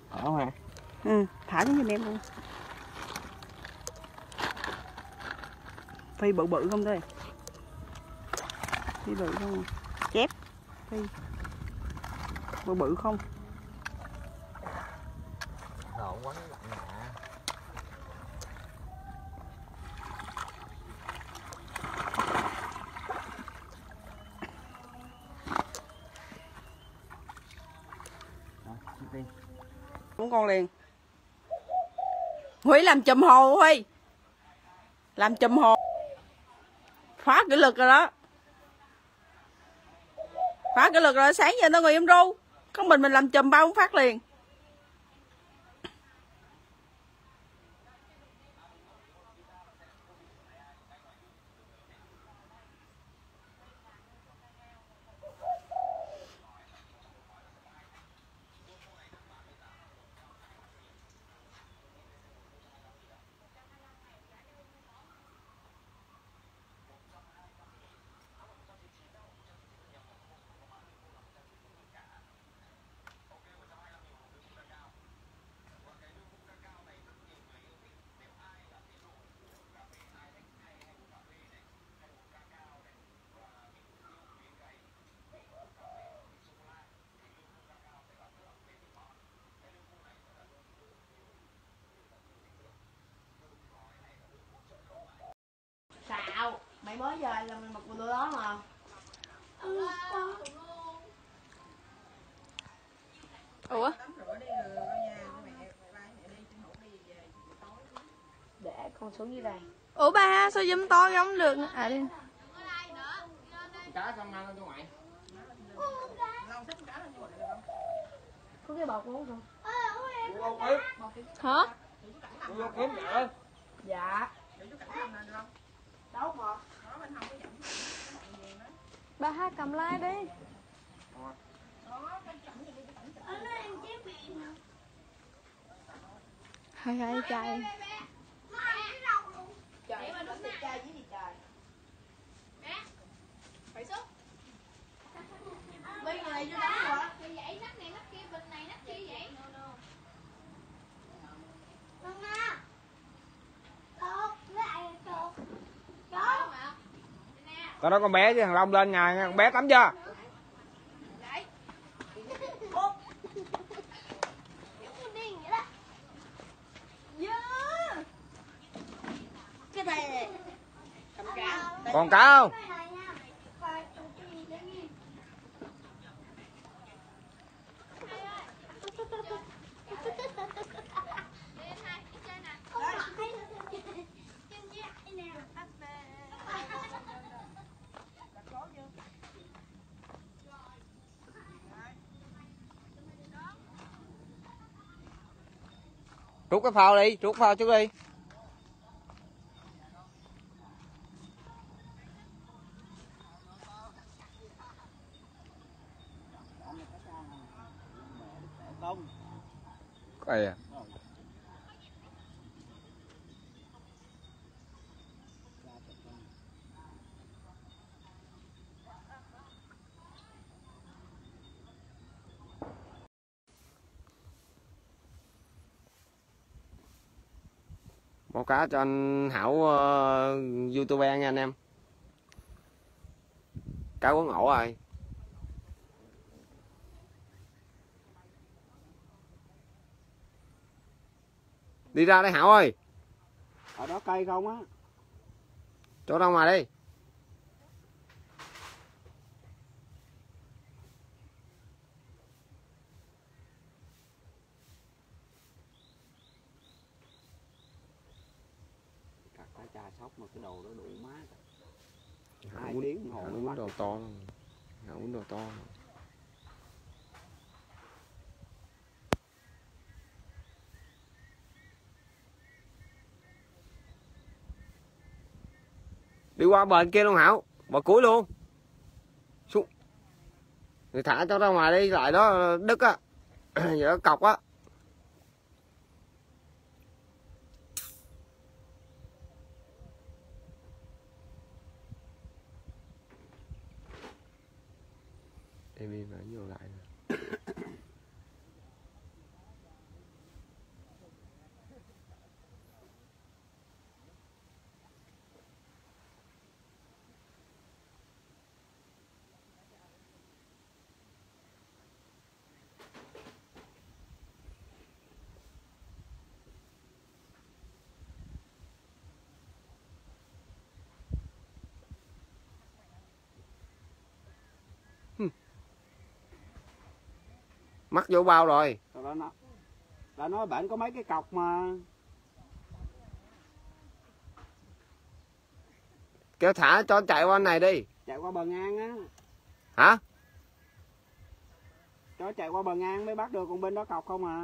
Ở hả? Ừ, thả xuống giùm em luôn. Phi bự bự không đây? Phi bự không? Chép. Phi bự bự không? Rồi quấn lạnh nè. Muốn con liền. Huy làm chùm hồ Huy. Làm chùm hồ. Phá kỷ lực rồi đó. Phá kỷ lực rồi, sáng giờ tao ngồi em ru. Con mình làm chùm 3-4 phát liền. Xạo, mày mới về là mày mặc quần đồ đó mà. Ủa? Để con xuống dưới đây. Ủa ba sao zoom to không được? À đi. Cá không ăn cho mày. Có cái bọc uống không? Hả? Vô kiếm vậy. Dạ. Đâu mà? Ba hai cầm like đi. Hai hai chai. Trời ơi, nó xịt chai dưới gì trời. Phải sức. Bên này vô đó hả? Vậy nắp này nắp kia, bình này nắp kia vậy? Con đó con bé chứ thằng Long lên nhà con bé tắm chưa? Cái này cầm cá. Còn cá không? Rút cái phao đi, rút phao trước đi. Cái à. Mẫu cá cho anh Hảo YouTuber nha anh em. Cá quấn ổ rồi. Đi ra đây Hảo ơi. Ở đó cây không á. Chỗ đâu mà đi. Cắt cá trà sóc mà cái đồ đó đủ mát. Hảo 2 quấn, tiếng đồng hồ Hảo nó quấn bắt đồ được. to. Hảo quấn đồ to. Đi qua bờ kia luôn Hảo, bờ cuối luôn. Xuống. Thì thả cho ra ngoài đi, lại đó đứt á. Vậy đó cọc á. Em im lại vô lại nè. Mắc vô bao rồi. Rồi đã nói bạn có mấy cái cọc mà. Kêu thả cho chạy qua này đi. Chạy qua bờ ngang á. Hả? Cho chạy qua bờ ngang mới bắt được, còn bên đó cọc không à.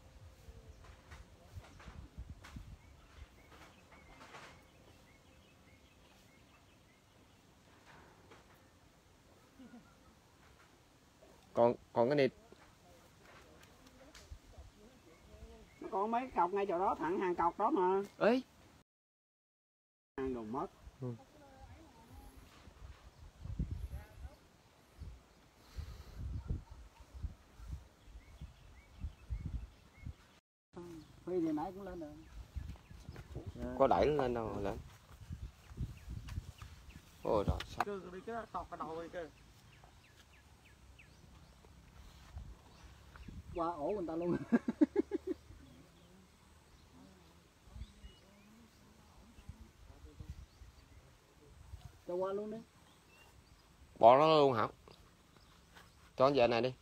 Còn cái này Nó còn mấy cọc ngay chỗ đó, thẳng hàng cọc đó mà. ấy. Hàng đồ mất. Phi thì nãy cũng lên rồi. Có đẩy nó lên đâu lên. Ôi rồi sắp. Đi cái tọt cái đầu đi kìa. Qua ổ người ta luôn. Cho qua luôn đi. Bỏ nó luôn hả? Cho nó về này đi.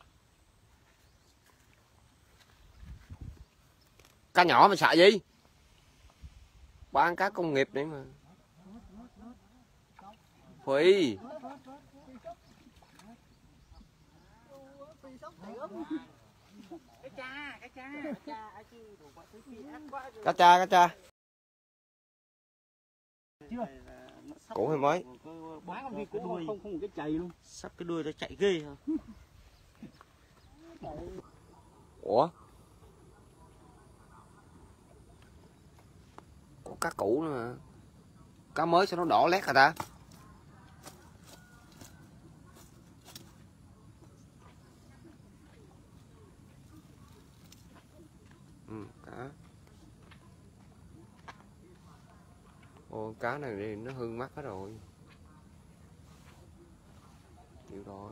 Cá nhỏ mà sợ gì? Bán cá công nghiệp đấy mà. Phi. Cá cha. Cũ hay mới? Bán con kia đuôi không cái chày luôn. Sắp cái đuôi nó chạy ghê hả? Ủa? Có cá cũ nữa mà. Cá mới sao nó đỏ lét hả ta? Cá. Ồ, cá này thì nó hư mắt hết rồi. Chịu rồi.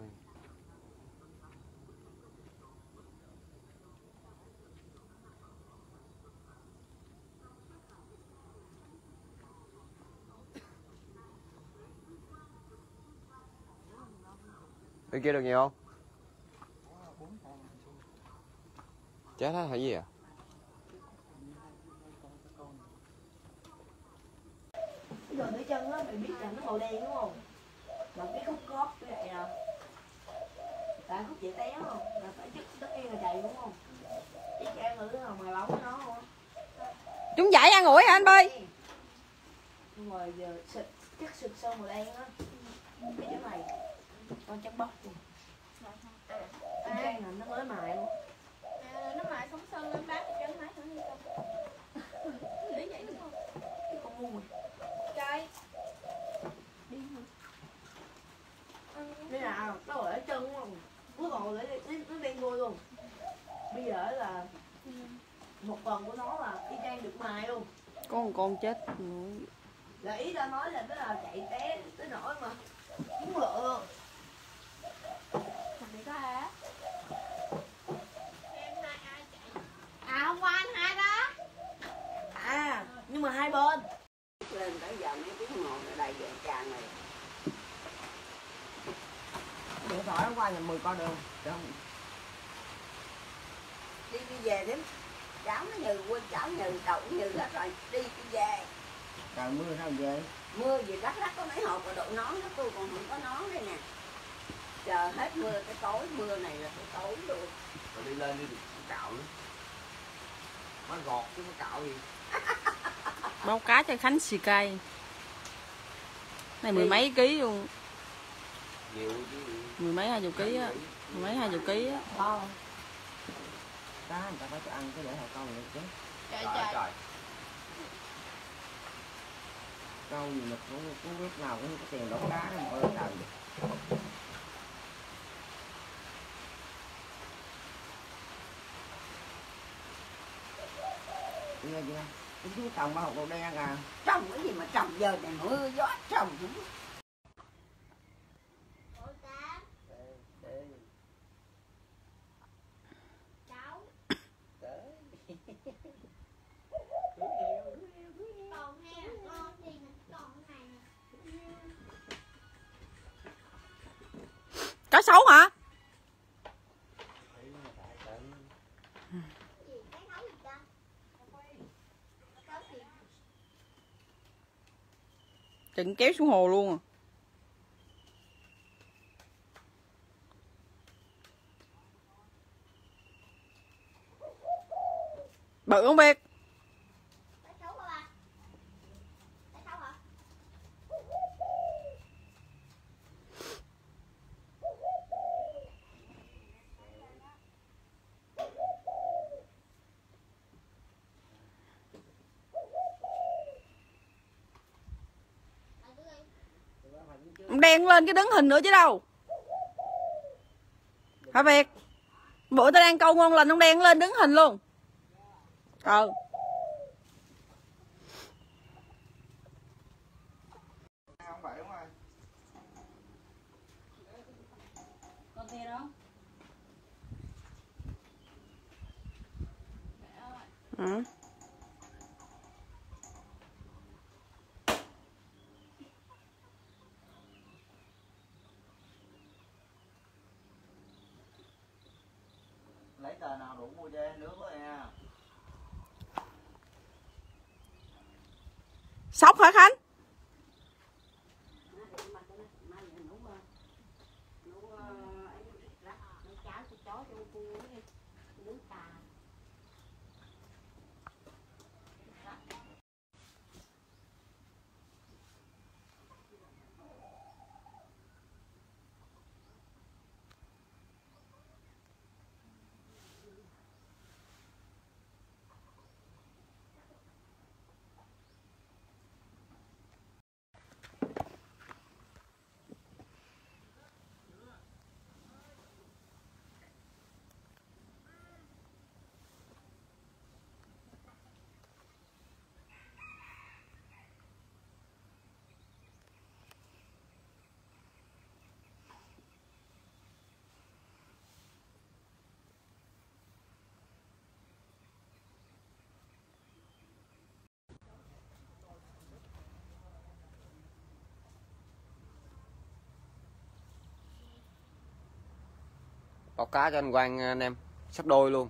Bên kia được nhiều không? Chết hết hay gì à? Cái đồ dưới chân á, mày biết là nó màu đen đúng không? Mà cái khúc cót cái này à. Tại khúc chạy té không? Là phải chức đất yên là chạy đúng không? Chứ chạy ngữ là mày bóng nó không? Chúng dạy ăn ủi hả anh Bi? Nhưng mà giờ xịt, chắc xịt sơn màu đen á. Cái chỗ này, con chắc bóc luôn. Cái này nó mới mài luôn. Nó mài xong sơn lên đá cái chân máy thử đi không? Để vậy đúng không? Cái con ngu rồi. Trời. Thế nào, nó ở chân đúng không? Nó còn nó đen vôi luôn. Bây giờ là một phần của nó là y chang được mài luôn. Con chết. Là ý ta nói là nó là chạy té tới nỗi mà muốn lựa luôn. Thằng này có hả? Em hai ai chạy? À hôm qua anh hai đó. À, nhưng mà hai bên. Lên tới giờ mấy tiếng ngồi ở đây về tràn này. Điện thoại hôm qua nhà 10 con đường. Đi về đến cháu nó nhừ, quên cháu nhừ, cậu cũng nhừ hết rồi, đi về. Trời mưa sao về? Mưa về Đắk Lắk có mấy hộp và đội nón đó, tôi còn không có nón đây nè. Chờ hết mưa cái tối, mưa này là cái tối luôn. Rồi đi lên đi được cạo nữa. Má gọt chứ má cạo gì. Báo cá cho Khánh xì cây. Này mười mấy ký luôn. Nhiều chứ. Mười mấy 20 ký á. Mười mấy 20 ký á. Cá người ta phải cho ăn cái để hồi con được chứ. Trời Trời trời. trời. Câu gì mà cũng lúc nào cũng có tiền đổ cá đó mà ơi trời. Nghe chưa? Cái chú trồng ba hột đậu đen à. Trồng cái gì mà trồng giờ này mưa gió trồng cũng Cháu. Còn he, con thì còn này nè. Cá sấu hả? Chừng kéo xuống hồ luôn à. Bự không biết. Đen lên cái đứng hình nữa chứ đâu. Hả Việt? Bữa tao đang câu ngon lành ông đen lên đứng hình luôn. Không phải đúng rồi. Con kia đó. ừ. Lấy tờ nào đủ mua cho em nước với nha. Sóc hả Khánh? Báo cá cho anh Quang anh em, sắp đôi luôn.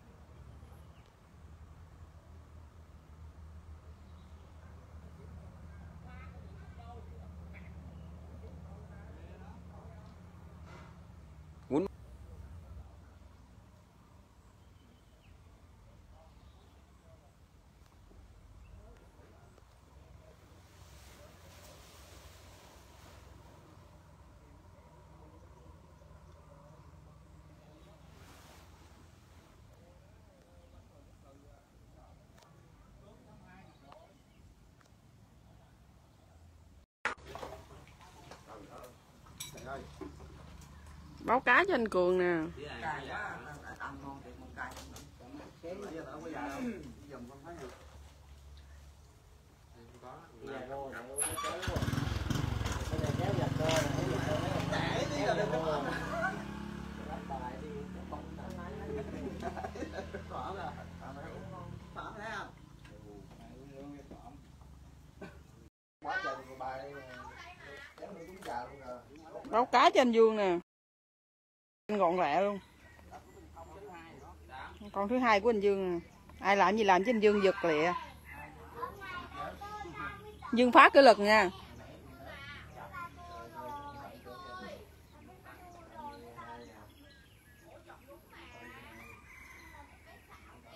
Quýnh. Báo cá cho anh Cường nè. Báo cá cho anh Dương nè. Anh gọn lẹ luôn. Con thứ hai của anh Dương nè. Ai làm gì làm chứ anh Dương giật lẹ. Dương phá cái lực nha.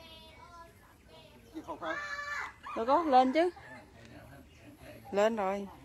Đâu có lên chứ. Lên rồi.